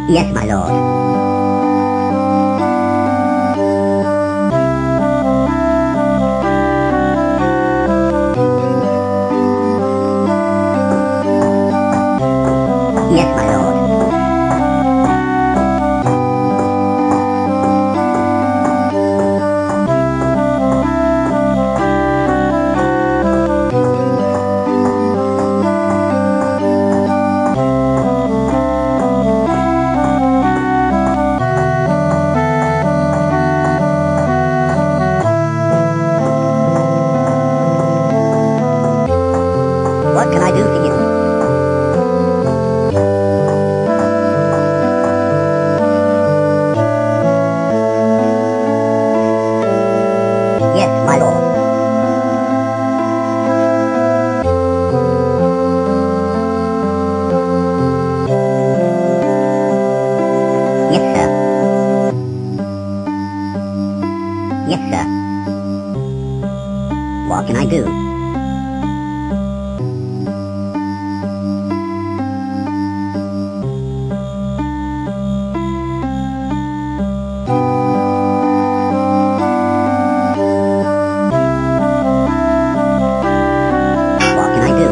Yes, my lord. Yes, my lord. What can I do for you? Yes, my lord. Yes, sir. Yes, sir. What can I do? What can I do?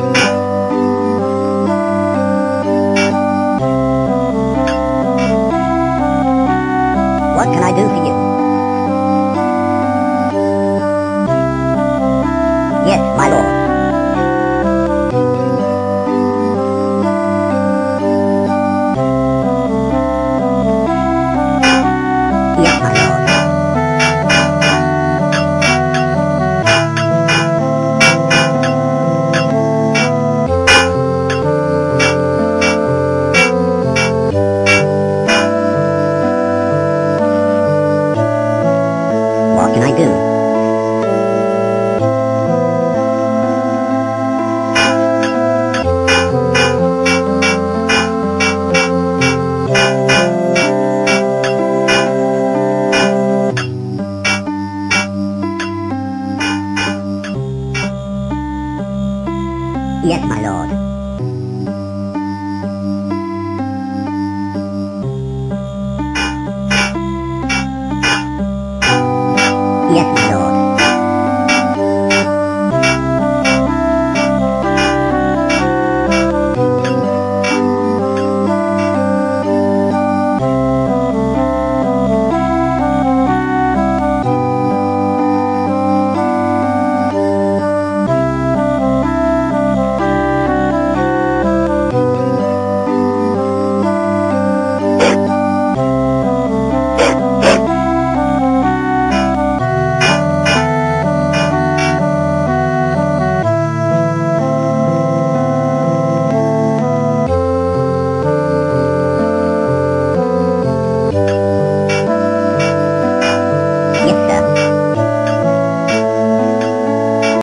What can I do for you? Yes, my lord. Yes, my lord. What can I do? Yes, my lord. Yes, my lord.